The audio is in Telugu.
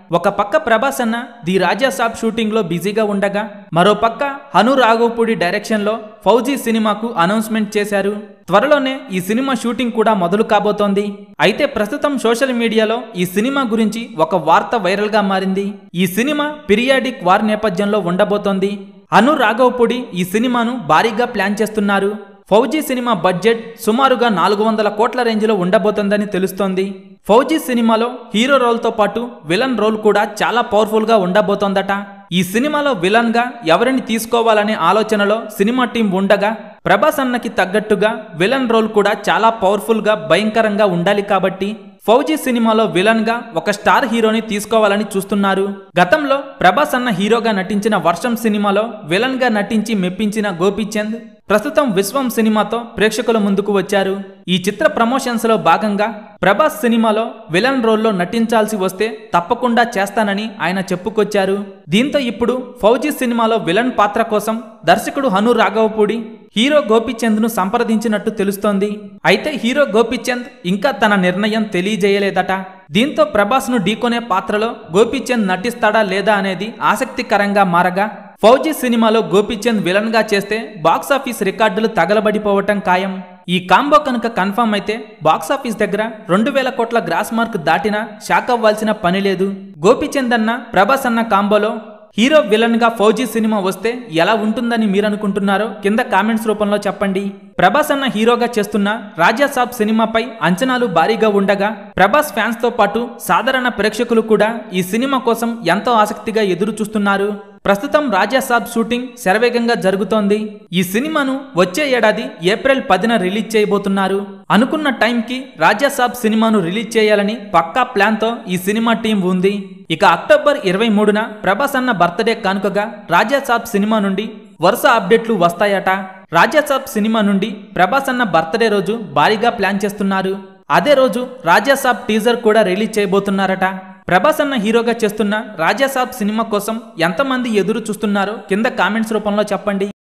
ఒక పక్క ప్రభాస్ అన్న ది రాజా సాబ్ షూటింగ్ లో బిజీగా ఉండగా మరో పక్క హను రాఘవపూడి డైరెక్షన్ లో ఫౌజీ సినిమాకు అనౌన్స్మెంట్ చేశారు. త్వరలోనే ఈ సినిమా షూటింగ్ కూడా మొదలు కాబోతోంది. అయితే ప్రస్తుతం సోషల్ మీడియాలో ఈ సినిమా గురించి ఒక వార్త వైరల్ గా మారింది. ఈ సినిమా పీరియాడిక్ వార్ నేపథ్యంలో ఉండబోతోంది. హను రాఘవపూడి ఈ సినిమాను భారీగా ప్లాన్ చేస్తున్నారు. ఫౌజీ సినిమా బడ్జెట్ సుమారుగా 400 కోట్ల రేంజ్లో ఉండబోతోందని తెలుస్తోంది. ఫౌజీ సినిమాలో హీరో రోల్తో పాటు విలన్ రోల్ కూడా చాలా పవర్ఫుల్గా ఉండబోతోందట. ఈ సినిమాలో విలన్ గా ఎవరిని తీసుకోవాలనే ఆలోచనలో సినిమా టీం ఉండగా ప్రభాస్ అన్నకి తగ్గట్టుగా విలన్ రోల్ కూడా చాలా పవర్ఫుల్ గా భయంకరంగా ఉండాలి కాబట్టి ఫౌజీ సినిమాలో విలన్ గా ఒక స్టార్ హీరోని తీసుకోవాలని చూస్తున్నారు. గతంలో ప్రభాస్ అన్న హీరోగా నటించిన వర్షం సినిమాలో విలన్ గా నటించి మెప్పించిన గోపీచంద్ ప్రస్తుతం విశ్వం సినిమాతో ప్రేక్షకుల ముందుకు వచ్చారు. ఈ చిత్ర ప్రమోషన్స్ లో భాగంగా ప్రభాస్ సినిమాలో విలన్ రోల్లో నటించాల్సి వస్తే తప్పకుండా చేస్తానని ఆయన చెప్పుకొచ్చారు. దీంతో ఇప్పుడు ఫౌజీ సినిమాలో విలన్ పాత్ర కోసం దర్శకుడు హను రాఘవపూడి హీరో గోపీచంద్ ను సంప్రదించినట్టు తెలుస్తోంది. అయితే హీరో గోపీచంద్ ఇంకా తన నిర్ణయం తెలియజేయలేదట. దీంతో ప్రభాస్ ను ఢీకొనే పాత్రలో గోపీచంద్ నటిస్తాడా లేదా అనేది ఆసక్తికరంగా మారగా ఫౌజీ సినిమాలో గోపీచంద్ విలన్ గా చేస్తే బాక్సాఫీస్ రికార్డులు తగలబడిపోవటం ఖాయం. ఈ కాంబో కనుక కన్ఫర్మ్ అయితే బాక్సాఫీస్ దగ్గర 2000 కోట్ల గ్రాస్ మార్క్ దాటినా షాక్ అవ్వాల్సిన పని లేదు. గోపీచంద్ అన్న ప్రభాస్ అన్న కాంబోలో హీరో విలన్ గా ఫౌజీ సినిమా వస్తే ఎలా ఉంటుందని మీరనుకుంటున్నారో కింద కామెంట్స్ రూపంలో చెప్పండి. ప్రభాస్ అన్న హీరోగా చేస్తున్న రాజా సాబ్ సినిమాపై అంచనాలు భారీగా ఉండగా ప్రభాస్ ఫ్యాన్స్ తో పాటు సాధారణ ప్రేక్షకులు కూడా ఈ సినిమా కోసం ఎంతో ఆసక్తిగా ఎదురు చూస్తున్నారు. ప్రస్తుతం రాజా సాబ్ షూటింగ్ శరవేగంగా జరుగుతోంది. ఈ సినిమాను వచ్చే ఏడాది ఏప్రిల్ 10న రిలీజ్ చేయబోతున్నారు. అనుకున్న టైంకి రాజా సాబ్ సినిమాను రిలీజ్ చేయాలని పక్కా ప్లాన్ తో ఈ సినిమా టీం ఉంది. ఇక అక్టోబర్ 23న ప్రభాస్ అన్న బర్త్డే కానుకగా రాజా సాబ్ సినిమా నుండి వరుస అప్డేట్లు వస్తాయట. రాజా సాబ్ సినిమా నుండి ప్రభాస్ అన్న బర్త్డే రోజు భారీగా ప్లాన్ చేస్తున్నారు. అదే రోజు రాజా సాబ్ టీజర్ కూడా రిలీజ్ చేయబోతున్నారట. ప్రభాస్ అన్న హీరోగా చేస్తున్న రాజా సాబ్ సినిమా కోసం ఎంతమంది ఎదురు చూస్తున్నారో కింద కామెంట్స్ రూపంలో చెప్పండి.